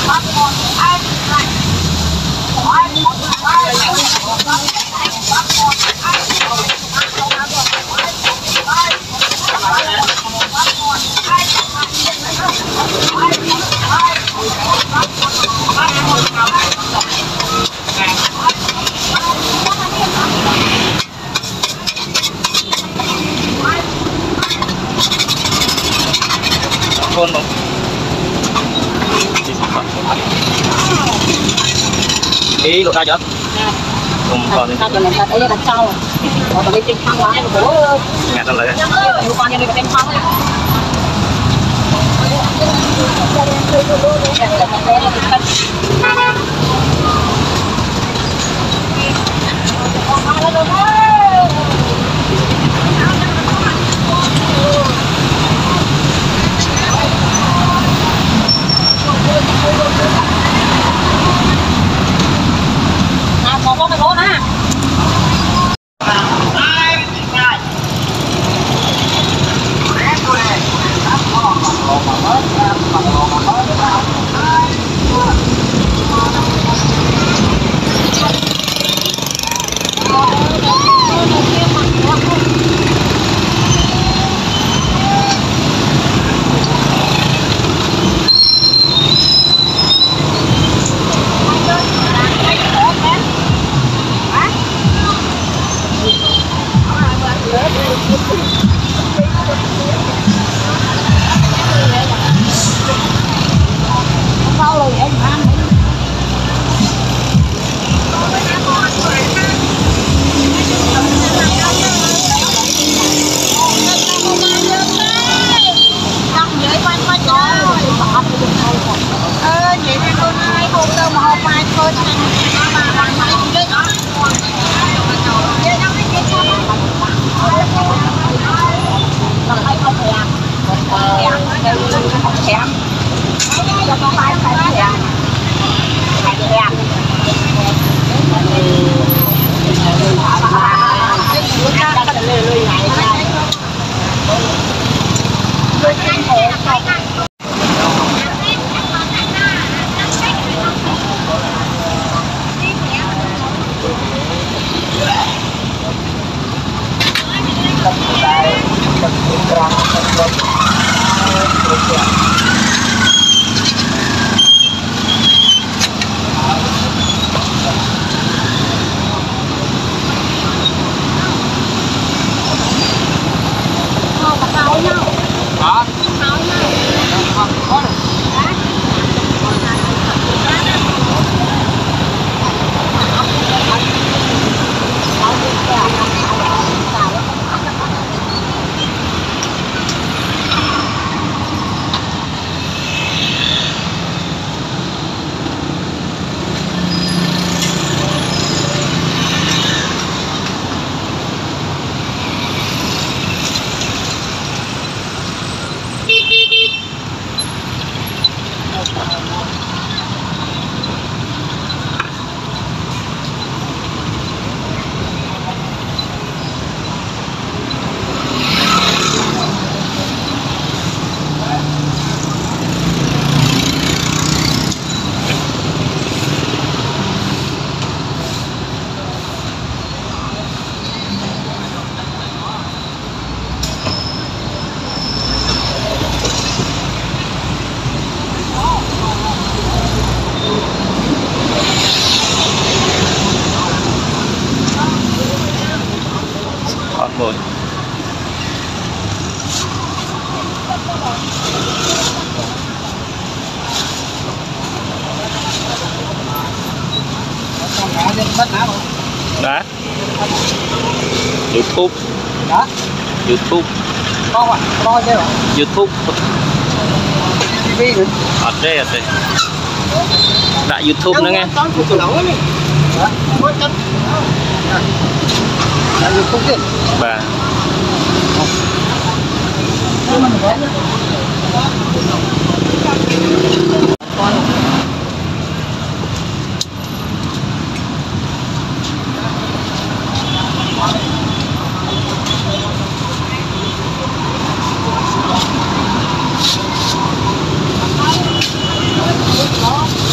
Con không? Ý lột ra chưa? Không còn gì. Đây là đằng sau. Còn đây trên thang lái của ngạt ra lại. Con nhân đây trên thang ấy. Có cái lỗ nè. Rồi. Đó. YouTube. Đó. YouTube. Con à, coi chưa? YouTube. TV nữa. Ở đây. Đã YouTube nữa nghe. Con phụ lẩu này. Đó, có chân. Đã YouTube đi. Bà. Đó.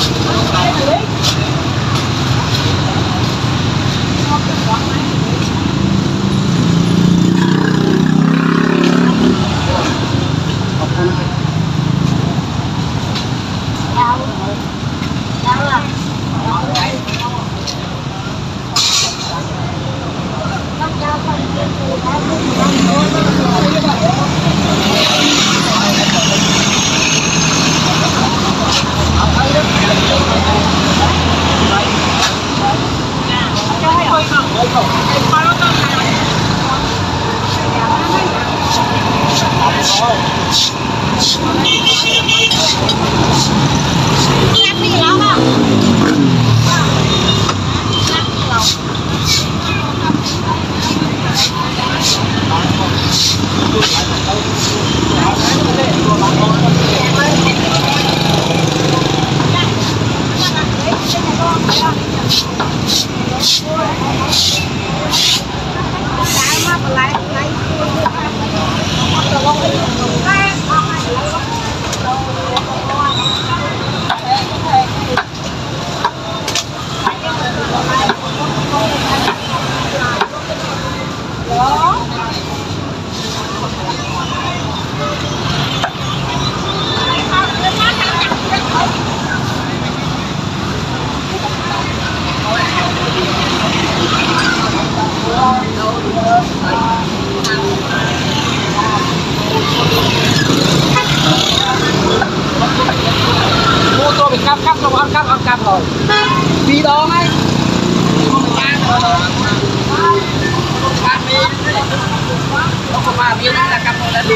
cam rồi đi đó ngay không mà viên là cam rồi đấy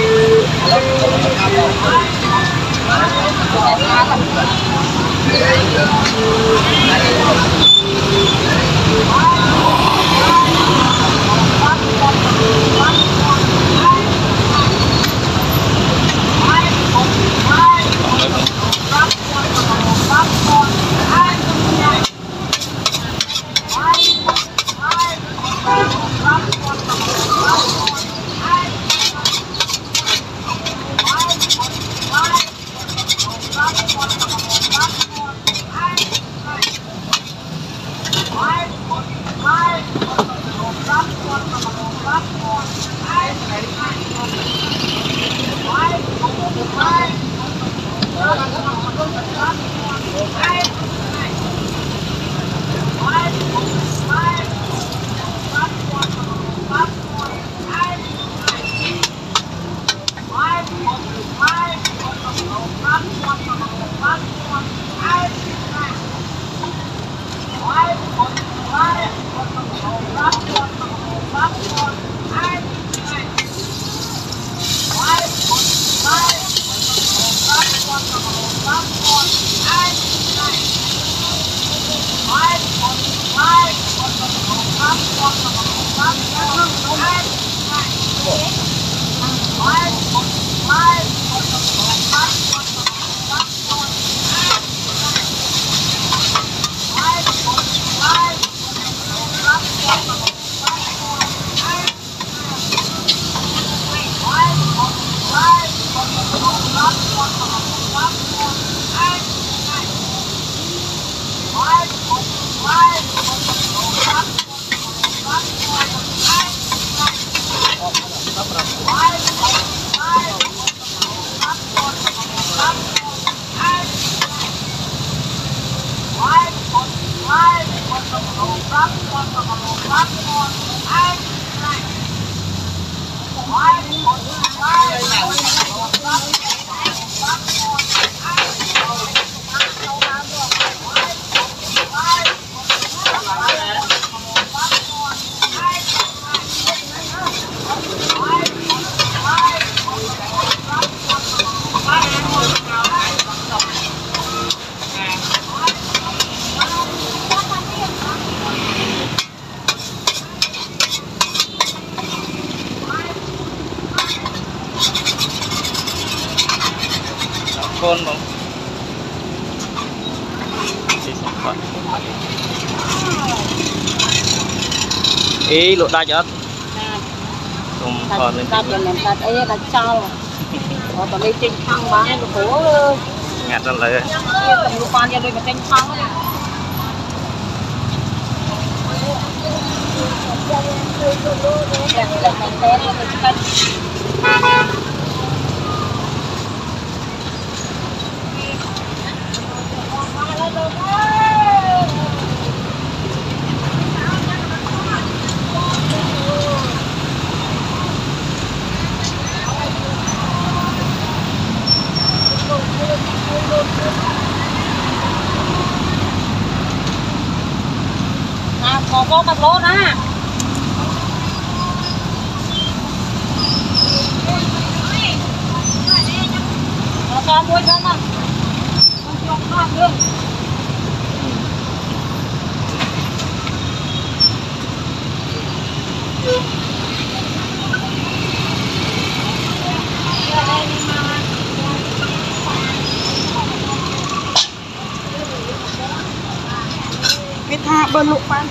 con không? Ý lụa đai cho cùng còn lên đặt ấy đặt cho còn đây trên thang bán nó phố ngạt ra lại cầm lục quan cho đây mà trên thang ấy có mặt lốt á. Có muối không ạ? Không cho ăn được. Cái tha bên lục pan.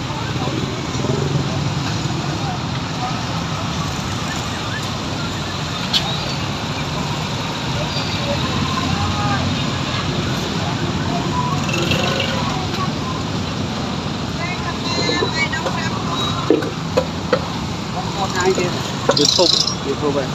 YouTube vậy.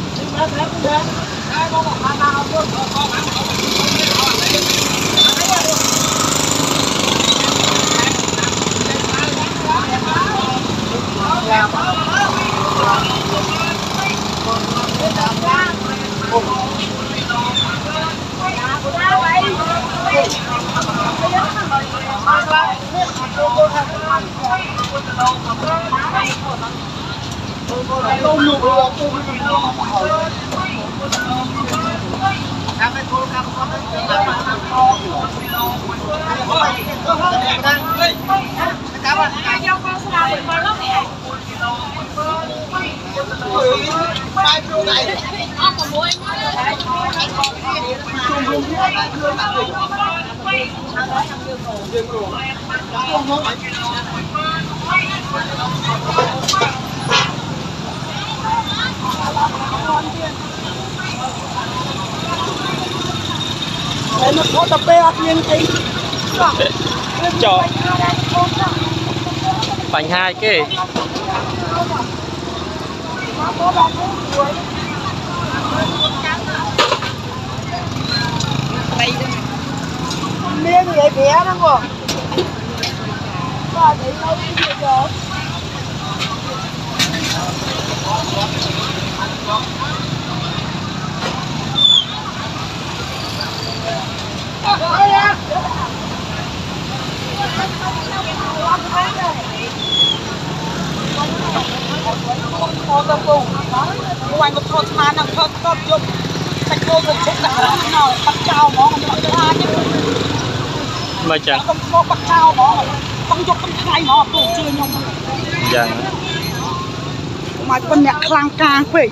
Nó có tập bê ạc nhưng thì cho bánh hai cái miếng người bé đó không? Và đấy nó đi được rồi. Ngoài một thôn mà nằm thôn tốt dụng sạch vô một chút đã nào bắt trao nó không có ai chứ mà chẳng không có bắt trao nó không dục không thay nó tổ chưa nhung chẳng mà con nhạc lang ca quỷ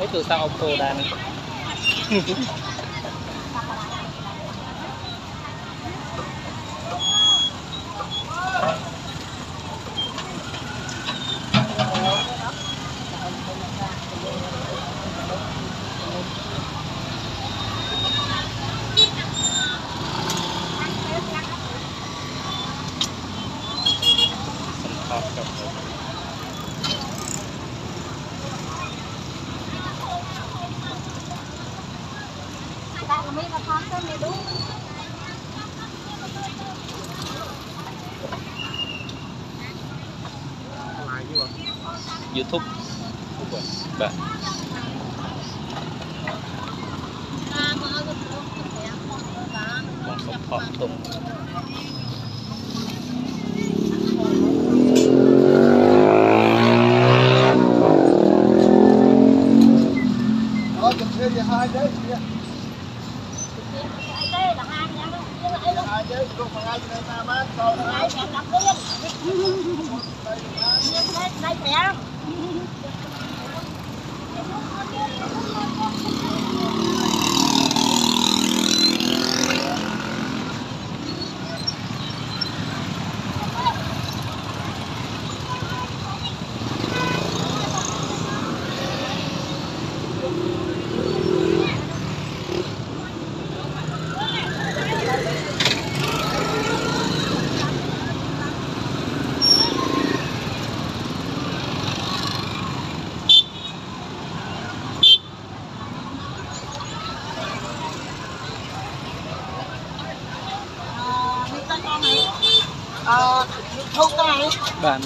cái từ sao ông tô đa này YouTube bạn con sông thọ tùng thuốc này bạn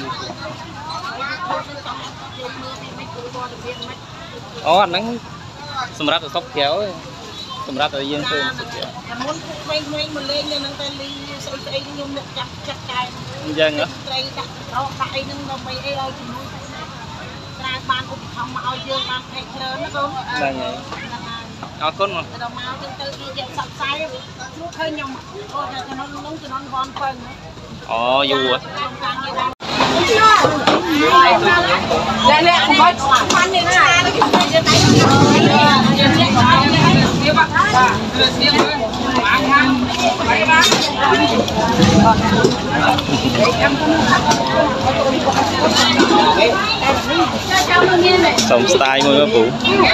anh nắng sầm rát ở sóc kéo sầm rát ở yên sơn muốn mình lên nên người ta ly xây nhung được chặt cài dân á đây đặt đó tại nhưng mà mấy ai ơi chúng ra ban cũng không mà ao dương ban thay lớn nó không là vậy ao con mà đầu máu trên tư đi sập sai lúc hơi nhom thôi cho nó nóng cho nó ngon phần dù lẹ không có ăn như thế này sống style ngôi phụ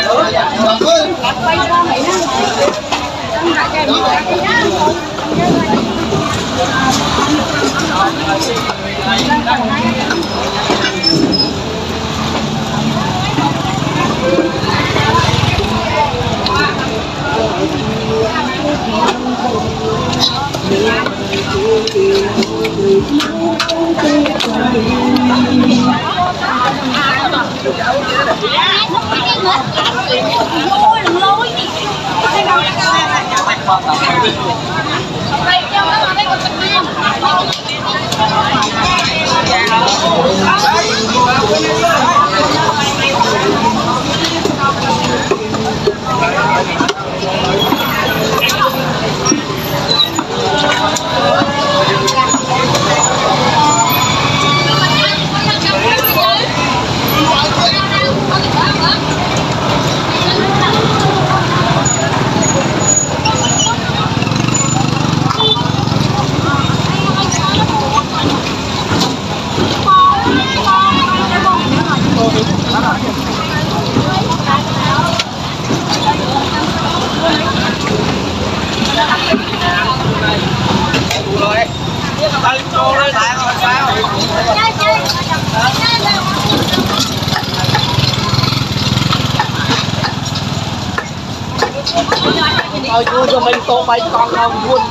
ơi cua cho mình tô bay con không buồn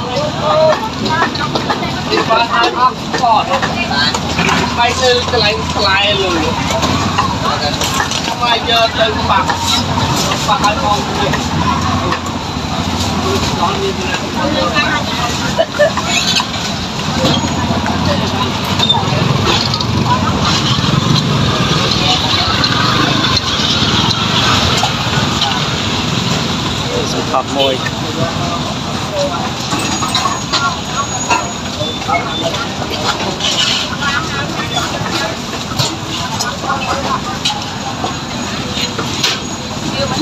đi qua hai con còn bay từ cái lại lùi không ai giờ từ bạc hai con thọt môi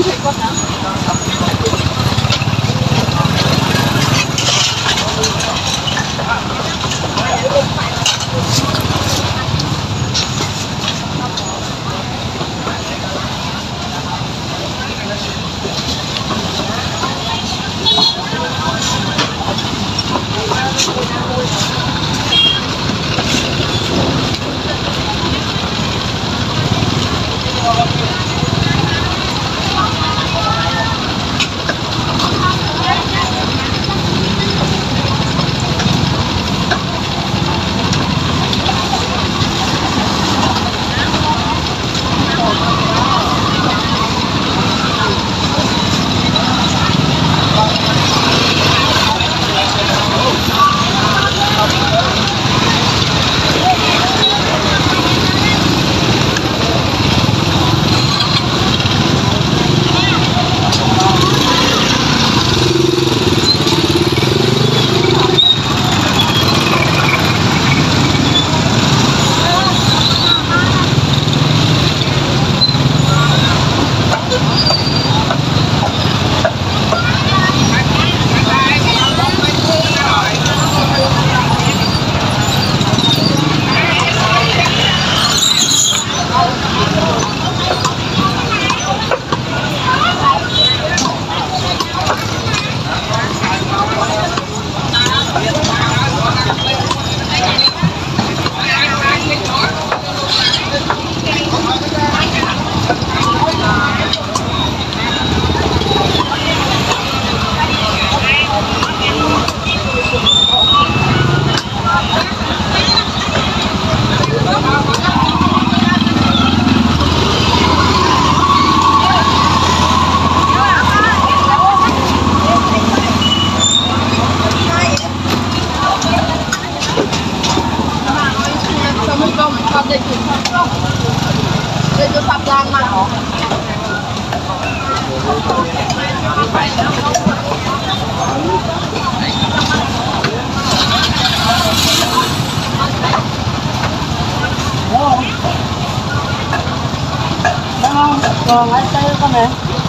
Còn anh tay con này.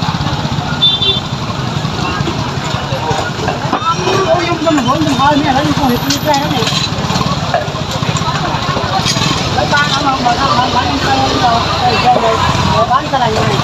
Ôi dùng cho mình hơi mẹ lấy con thịt như thế này. Lấy ba nó mà nó bán anh tay rồi. Đây bán cái này này.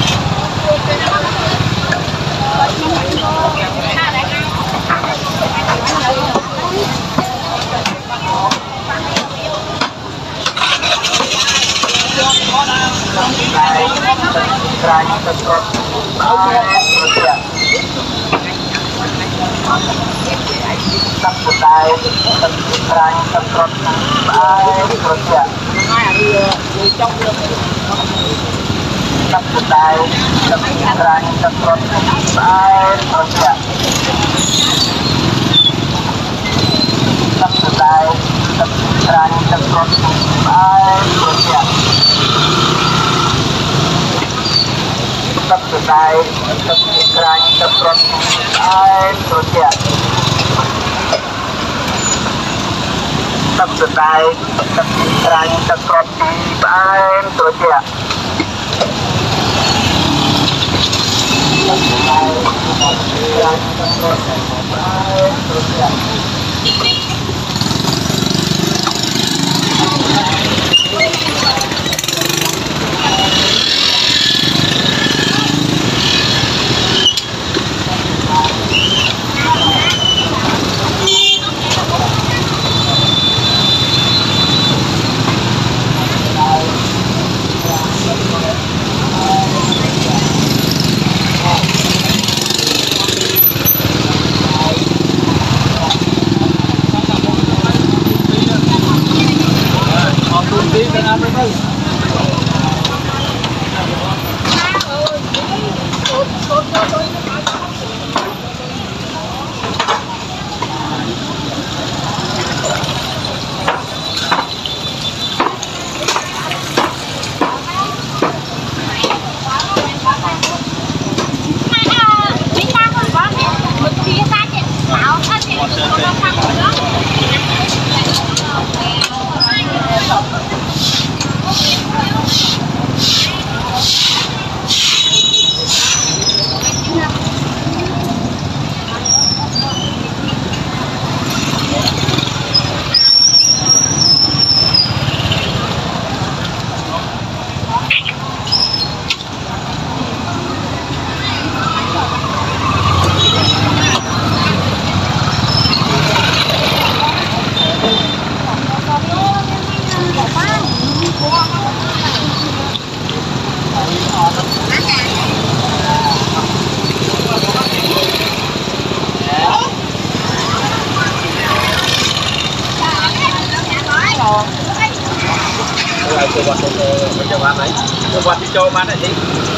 quạt đấy quạt đi cho bán này đi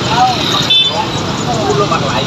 luôn mặt lại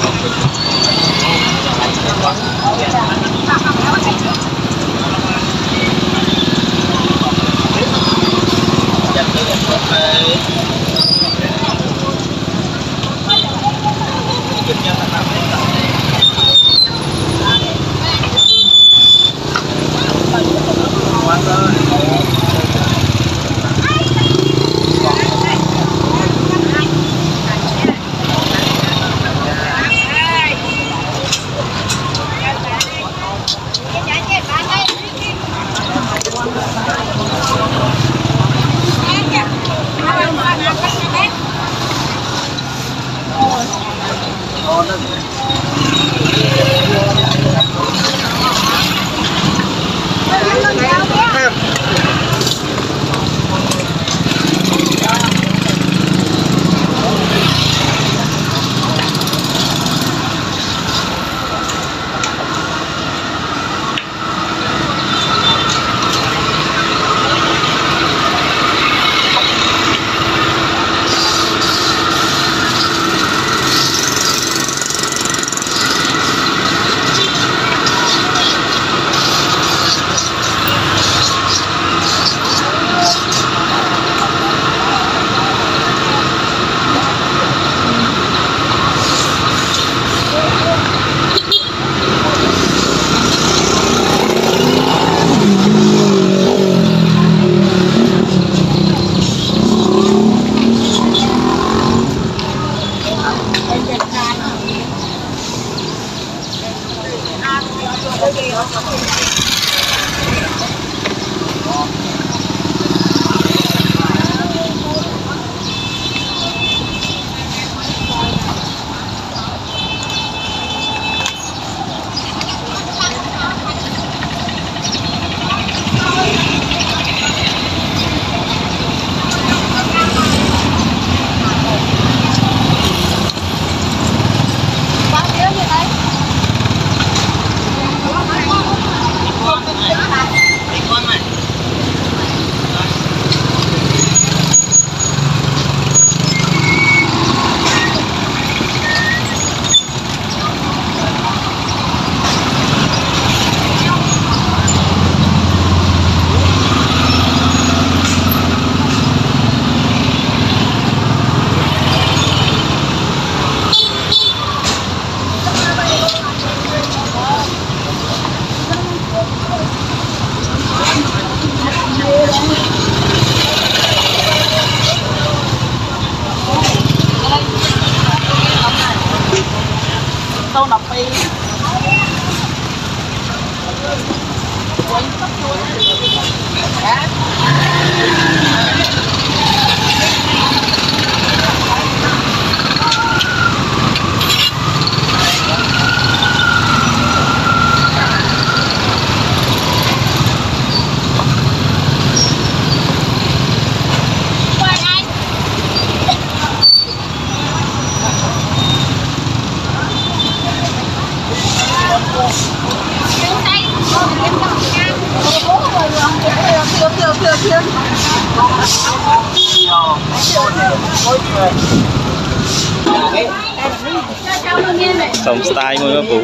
Sống style ngôi bác Vũ.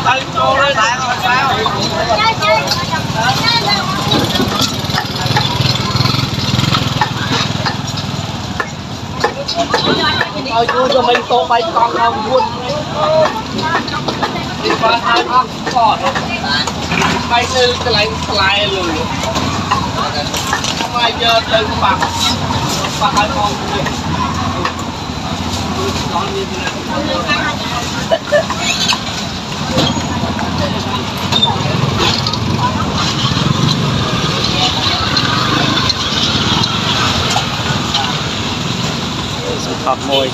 Ôi chú cho mình tô bay con không buồn. Đi qua hai con còn bay từ cái lại lùi. Không ai giờ từ bạc hai con kia. Thật môi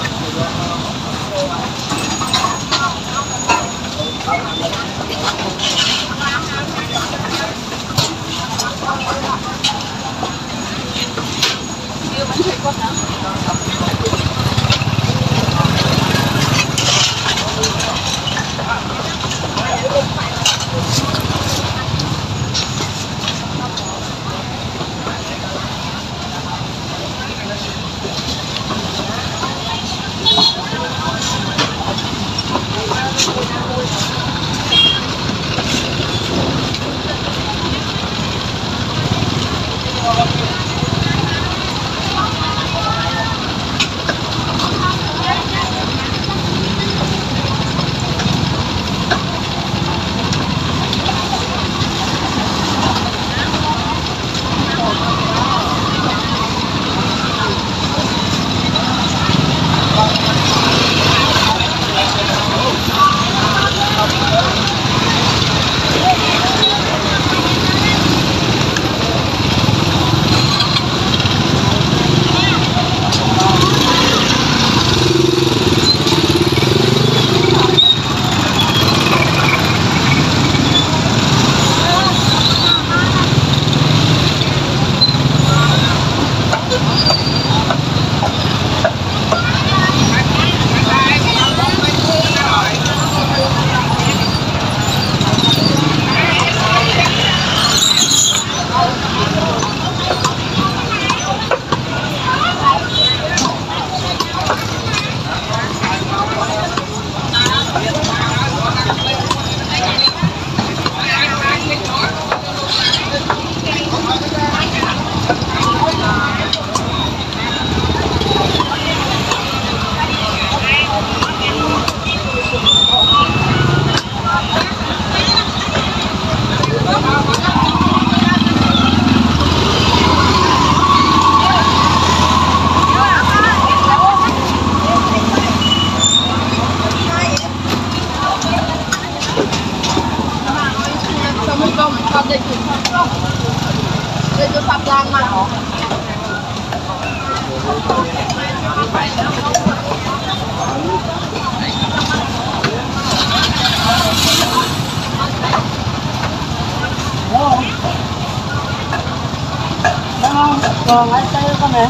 Còn anh tay con này.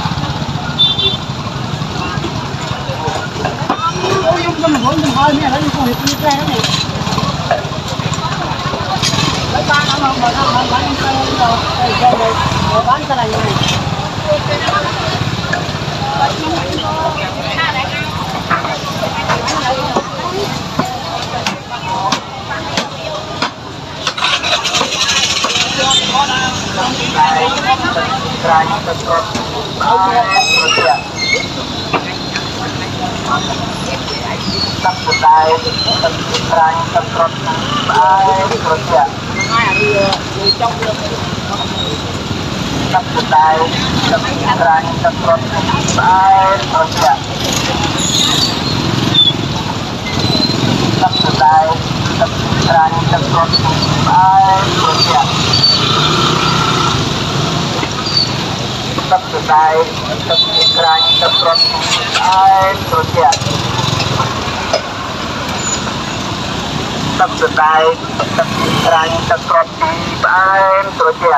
Ôi dùng con muốn đừng hơi mẹ nó đi cùng đi xe đó này. Lấy ba nó mà nó bán tay rồi. Đây bán cái này này. Tập tay tập trai tập trot ai kerja tập tay tập trai tập trot ai kerja tập tay tập trai tập trot ai kerja tập tay tập trai tập trot ai kerja tập tay tập trai tập trot ai kerja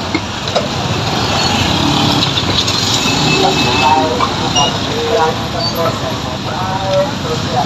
tập tay tập trai tập trot ai kerja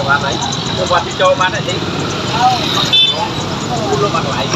quạt đấy quạt đi cho bán này đi luôn mặt lại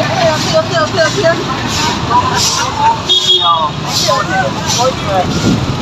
Nhiều.